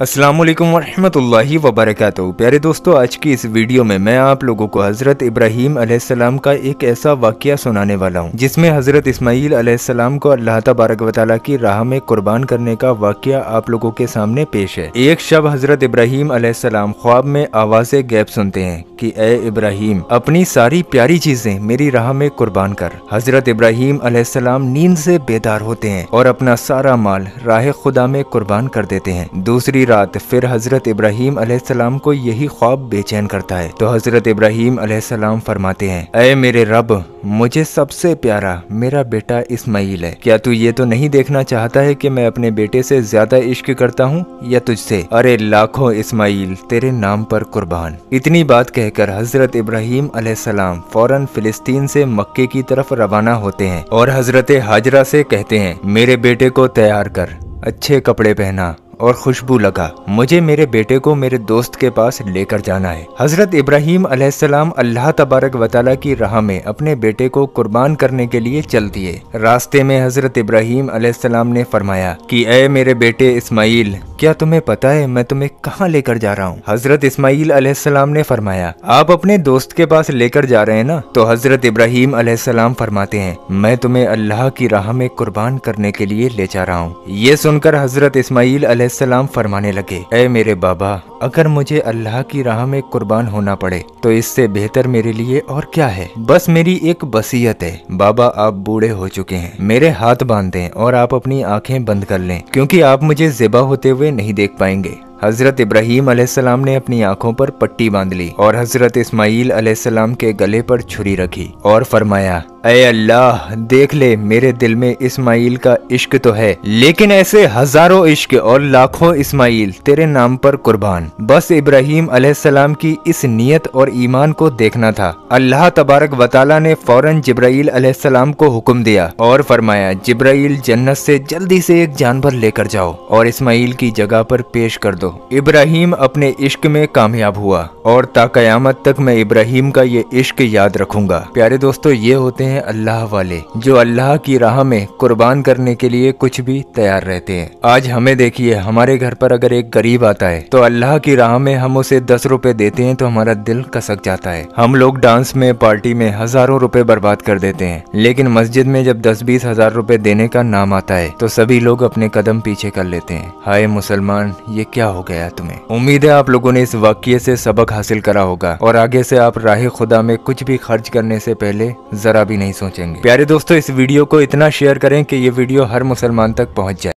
अस्सलामुअलैकुम वरहमतुल्लाहि वबरकातुहू। प्यारे दोस्तों, आज की इस वीडियो में मैं आप लोगों को हज़रत इब्राहीम अलैहिस्सलाम का एक ऐसा वाक़या सुनाने वाला हूँ जिसमें हज़रत इस्माईल अलैहिस्सलाम को अल्लाह तबारक व तआला की राह में कुर्बान करने का वाक़या आप लोगों के सामने पेश है। एक शब हज़रत इब्राहीम अलैहिस्सलाम ख्वाब में आवाज़े गैब सुनते हैं कि ए इब्राहीम, अपनी सारी प्यारी चीजें मेरी राह में कुर्बान कर। हज़रत इब्राहीम अलैहिस्सलाम नींद से बेदार होते हैं और अपना सारा माल राह खुदा में कुर्बान कर देते हैं। दूसरी रात फिर हज़रत इब्राहीम अलैहिस्सलाम को यही ख्वाब बेचैन करता है तो हज़रत इब्राहीम अलैहिस्सलाम फरमाते हैं, ऐ मेरे रब, मुझे सबसे प्यारा मेरा बेटा इस्माईल है। क्या तू ये तो नहीं देखना चाहता है कि मैं अपने बेटे से ज्यादा इश्क करता हूँ या तुझसे? अरे लाखों इस्माईल तेरे नाम पर कुर्बान। इतनी बात कहकर हज़रत इब्राहीम अलैहिस्सलाम फौरन फिलिस्तीन से मक्के की तरफ रवाना होते हैं और हज़रत हाजरा से कहते हैं, मेरे बेटे को तैयार कर, अच्छे कपड़े पहना और खुशबू लगा, मुझे मेरे बेटे को मेरे दोस्त के पास लेकर जाना है। हज़रत इब्राहीम अलैहिस्सलाम अल्लाह तबारक व तआला की राह में अपने बेटे को कुर्बान करने के लिए चल दिए। रास्ते में हज़रत इब्राहीम अलैहिस्सलाम ने फरमाया कि ऐ मेरे बेटे इस्माईल, क्या तुम्हें पता है मैं तुम्हें कहाँ लेकर जा रहा हूँ? हज़रत इस्माईल अलैहिस्सलाम ने फरमाया, आप अपने दोस्त के पास लेकर जा रहे हैं ना? तो हज़रत इब्राहीम अलैहिस्सलाम फरमाते हैं, मैं तुम्हें अल्लाह की राह में कुर्बान करने के लिए ले जा रहा हूँ। ये सुनकर हज़रत इस्माईल अलैहिस्सलाम फरमाने लगे, ऐ मेरे बाबा, अगर मुझे अल्लाह की राह में कुर्बान होना पड़े तो इससे बेहतर मेरे लिए और क्या है। बस मेरी एक वसीयत है, बाबा आप बूढ़े हो चुके हैं, मेरे हाथ बांध दें और आप अपनी आंखें बंद कर लें क्योंकि आप मुझे ज़िबा होते हुए नहीं देख पाएंगे। हज़रत इब्राहीम अलैहिस्सलाम ने अपनी आंखों पर पट्टी बांध ली और हज़रत इस्माईल अलैहिस्सलाम के गले पर छुरी रखी और फरमाया, ऐ अल्लाह, देख ले, मेरे दिल में इस्माईल का इश्क तो है, लेकिन ऐसे हजारों इश्क और लाखों इस्माईल तेरे नाम पर कुर्बान। बस इब्राहीम अलैहिस्सलाम की इस नियत और ईमान को देखना था। अल्लाह तबारक व तआला ने फौरन जिब्राईल अलैहिस्सलाम को हुक्म दिया और फरमाया, जिब्राईल, जन्नत से जल्दी से एक जानवर लेकर जाओ और इस्माईल की जगह पर पेश कर दो। इब्राहीम अपने इश्क में कामयाब हुआ और ता कयामत तक मैं इब्राहीम का ये इश्क याद रखूंगा। प्यारे दोस्तों, ये होते हैं अल्लाह वाले जो अल्लाह की राह में कुर्बान करने के लिए कुछ भी तैयार रहते हैं। आज हमें देखिए, हमारे घर पर अगर एक गरीब आता है तो अल्लाह की राह में हम उसे 10 रुपए देते हैं तो हमारा दिल कसक जाता है। हम लोग डांस में, पार्टी में हजारों रुपए बर्बाद कर देते हैं, लेकिन मस्जिद में जब 10-20 हजार रुपए देने का नाम आता है तो सभी लोग अपने कदम पीछे कर लेते हैं। हाय मुसलमान, ये क्या हो गया तुम्हें? उम्मीद है आप लोगों ने इस वाक़ये से सबक हासिल करा होगा और आगे से आप राह खुदा में कुछ भी खर्च करने से पहले जरा भी नहीं सोचेंगे। प्यारे दोस्तों, इस वीडियो को इतना शेयर करें कि ये वीडियो हर मुसलमान तक पहुंच जाए।